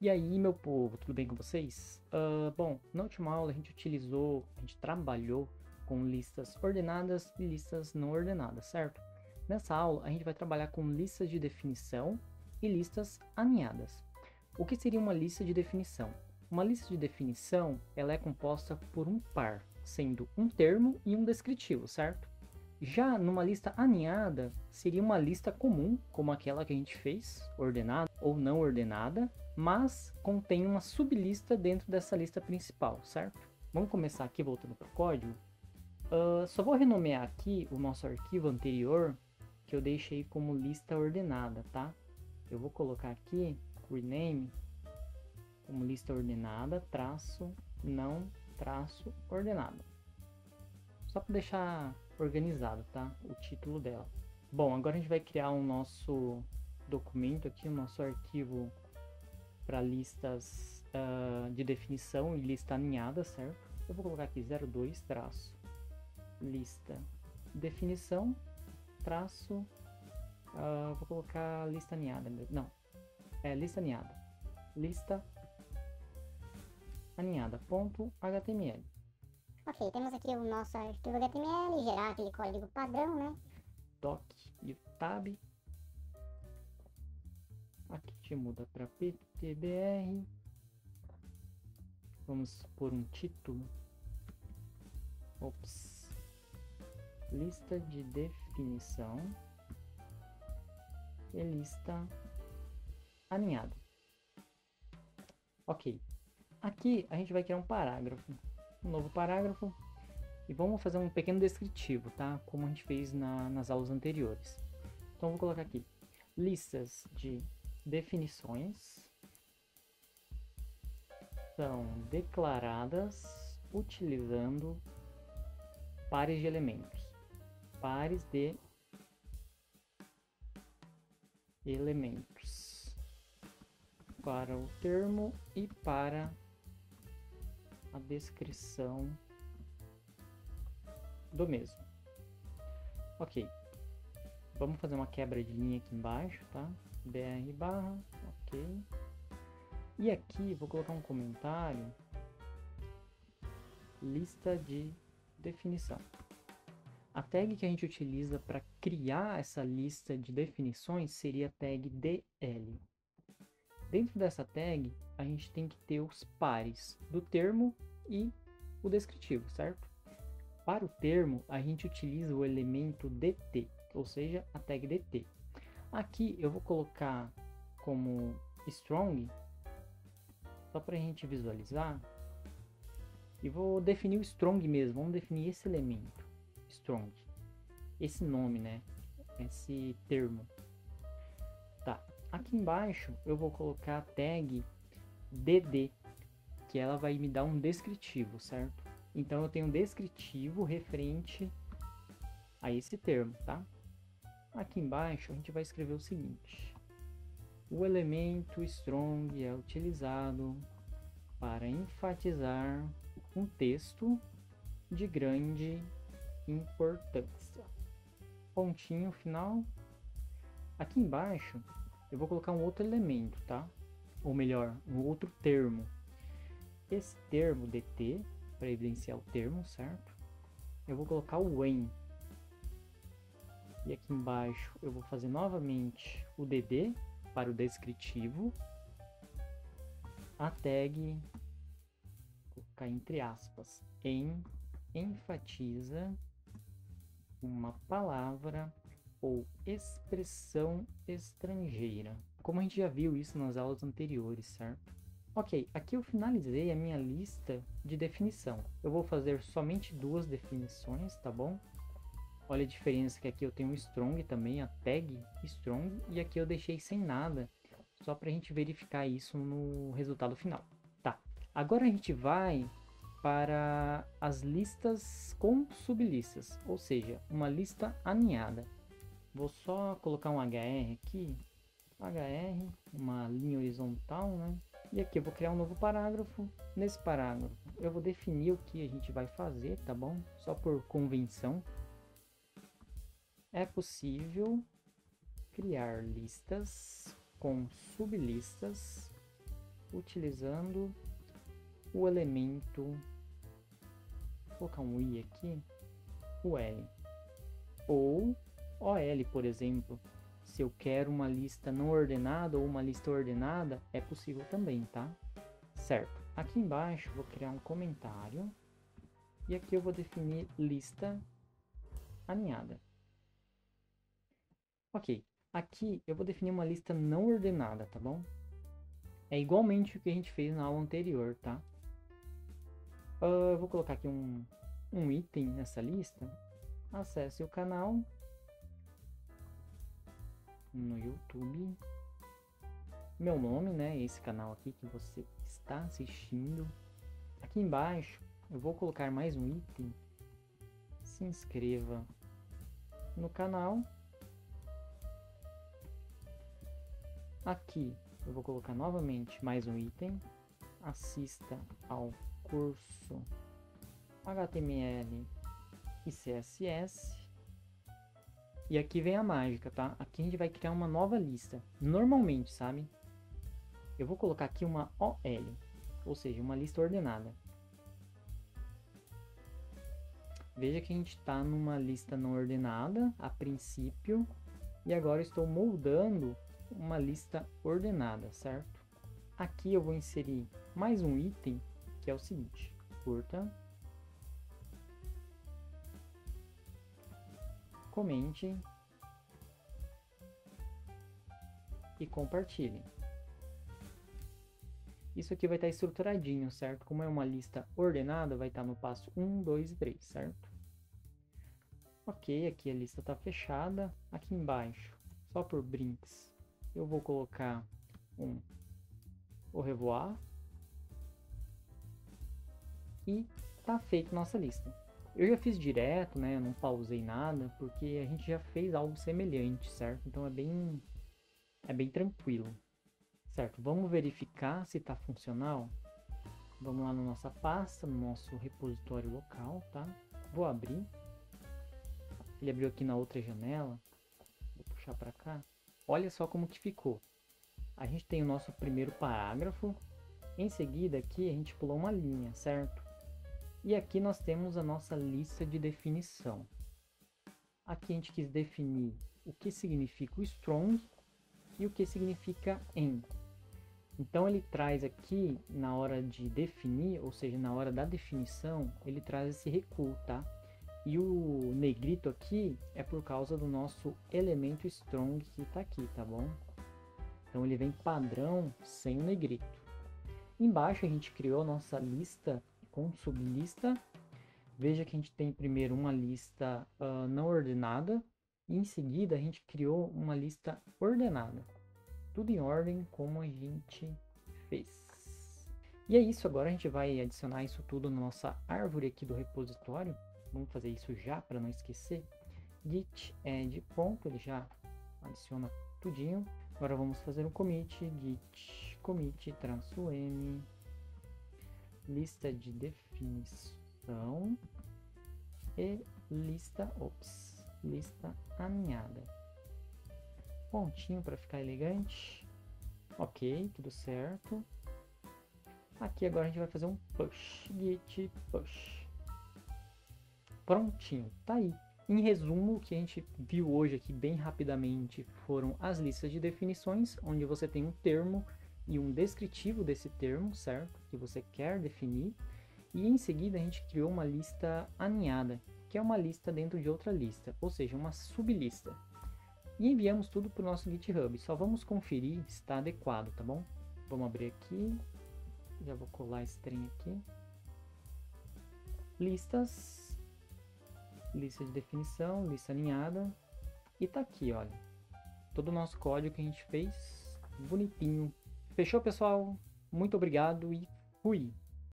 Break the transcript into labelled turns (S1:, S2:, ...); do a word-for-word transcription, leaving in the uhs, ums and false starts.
S1: E aí, meu povo, tudo bem com vocês? Uh, bom, na última aula a gente utilizou, a gente trabalhou com listas ordenadas e listas não ordenadas, certo? Nessa aula a gente vai trabalhar com listas de definição e listas aninhadas. O que seria uma lista de definição? Uma lista de definição, ela é composta por um par, sendo um termo e um descritivo, certo? Já numa lista aninhada, seria uma lista comum, como aquela que a gente fez, ordenada ou não ordenada, mas contém uma sublista dentro dessa lista principal, certo? Vamos começar aqui voltando para o código. Uh, só vou renomear aqui o nosso arquivo anterior, que eu deixei como lista ordenada, tá? Eu vou colocar aqui, rename, como lista ordenada, traço, não, traço, ordenada. Só para deixar organizado, tá? O título dela. Bom, agora a gente vai criar o nosso documento aqui, o nosso arquivo para listas uh, de definição e lista aninhada, certo? Eu vou colocar aqui zero dois traço lista definição traço uh, vou colocar lista aninhada, não, é lista aninhada, lista aninhada ponto html.
S2: Ok, temos aqui o nosso arquivo H T M L, gerar aquele código padrão, né?
S1: Doc e tab. Aqui a gente muda para P T B R. Vamos por um título. Ops. Lista de definição e lista aninhada. Ok. Aqui a gente vai criar um parágrafo. Um novo parágrafo. E vamos fazer um pequeno descritivo, tá? Como a gente fez na, nas aulas anteriores. Então vou colocar aqui. Listas de definições são declaradas utilizando pares de elementos. Pares de elementos para o termo e para a descrição do mesmo. Ok. Vamos fazer uma quebra de linha aqui embaixo, tá? Br barra, ok. E aqui vou colocar um comentário, lista de definição. A tag que a gente utiliza para criar essa lista de definições seria a tag D L. Dentro dessa tag, a gente tem que ter os pares do termo e o descritivo, certo? Para o termo, a gente utiliza o elemento D T, ou seja, a tag D T. Aqui eu vou colocar como strong, só para a gente visualizar, e vou definir o strong mesmo, vamos definir esse elemento, strong, esse nome, né, esse termo. Tá, aqui embaixo eu vou colocar a tag D D, que ela vai me dar um descritivo, certo? Então eu tenho um descritivo referente a esse termo, tá? Aqui embaixo a gente vai escrever o seguinte: o elemento strong é utilizado para enfatizar um texto de grande importância. Pontinho final. Aqui embaixo eu vou colocar um outro elemento, tá? Ou melhor, um outro termo. Esse termo D T, para evidenciar o termo, certo? Eu vou colocar o when. E aqui embaixo eu vou fazer novamente o D D para o descritivo. A tag, vou colocar entre aspas, em enfatiza uma palavra ou expressão estrangeira. Como a gente já viu isso nas aulas anteriores, certo? Ok, aqui eu finalizei a minha lista de definição. Eu vou fazer somente duas definições, tá bom? Olha a diferença que aqui eu tenho strong também, a tag strong, e aqui eu deixei sem nada, só para a gente verificar isso no resultado final. Tá, agora a gente vai para as listas com sublistas, ou seja, uma lista aninhada. Vou só colocar um H R aqui, H R, uma linha horizontal, né? E aqui eu vou criar um novo parágrafo. Nesse parágrafo eu vou definir o que a gente vai fazer, tá bom? Só por convenção. É possível criar listas com sublistas utilizando o elemento, vou colocar um i aqui, o L, ou O L, por exemplo. Se eu quero uma lista não ordenada ou uma lista ordenada, é possível também, tá? Certo. Aqui embaixo vou criar um comentário e aqui eu vou definir lista aninhada. Ok. Aqui eu vou definir uma lista não ordenada, tá bom? É igualmente o que a gente fez na aula anterior, tá? Uh, eu vou colocar aqui um, um item nessa lista. Acesse o canal no YouTube. Meu nome, né? Esse canal aqui que você está assistindo. Aqui embaixo eu vou colocar mais um item. Se inscreva no canal. Aqui eu vou colocar novamente mais um item. Assista ao curso H T M L e C S S. E aqui vem a mágica, tá? Aqui a gente vai criar uma nova lista. Normalmente, sabe? Eu vou colocar aqui uma O L, ou seja, uma lista ordenada. Veja que a gente está numa lista não ordenada a princípio. E agora eu estou moldando uma lista ordenada, certo? Aqui eu vou inserir mais um item, que é o seguinte. Curta. Comente e compartilhe. Isso aqui vai estar estruturadinho, certo? Como é uma lista ordenada, vai estar no passo um, dois e três, certo? Ok, aqui a lista está fechada. Aqui embaixo, só por brinks, eu vou colocar um au revoir. E tá feito nossa lista. Eu já fiz direto, né? Eu não pausei nada, porque a gente já fez algo semelhante, certo? Então é bem, é bem tranquilo, certo? Vamos verificar se está funcional. Vamos lá na nossa pasta, no nosso repositório local, tá? Vou abrir. Ele abriu aqui na outra janela. Vou puxar para cá. Olha só como que ficou. A gente tem o nosso primeiro parágrafo. Em seguida aqui a gente pulou uma linha, certo? E aqui nós temos a nossa lista de definição. Aqui a gente quis definir o que significa o strong e o que significa en. Então ele traz aqui, na hora de definir, ou seja, na hora da definição, ele traz esse recuo, tá? E o negrito aqui é por causa do nosso elemento strong que está aqui, tá bom? Então ele vem padrão sem o negrito. Embaixo a gente criou a nossa lista com sublista. Veja que a gente tem primeiro uma lista uh, não ordenada e em seguida a gente criou uma lista ordenada. Tudo em ordem como a gente fez. E é isso, agora a gente vai adicionar isso tudo na nossa árvore aqui do repositório. Vamos fazer isso já para não esquecer. Git add ponto, ele já adiciona tudinho. Agora vamos fazer um commit, git commit traço m lista de definição e lista, ops, lista aninhada. Pontinho para ficar elegante. Ok, tudo certo. Aqui agora a gente vai fazer um push, git push. Prontinho, tá aí. Em resumo, o que a gente viu hoje aqui bem rapidamente foram as listas de definições, onde você tem um termo e um descritivo desse termo, certo? Que você quer definir. E em seguida a gente criou uma lista aninhada, que é uma lista dentro de outra lista, ou seja, uma sublista. E enviamos tudo para o nosso GitHub. Só vamos conferir se está adequado, tá bom? Vamos abrir aqui. Já vou colar esse trem aqui. Listas. Lista de definição, lista aninhada. E tá aqui, olha. Todo o nosso código que a gente fez, bonitinho. Fechou, pessoal? Muito obrigado e fui!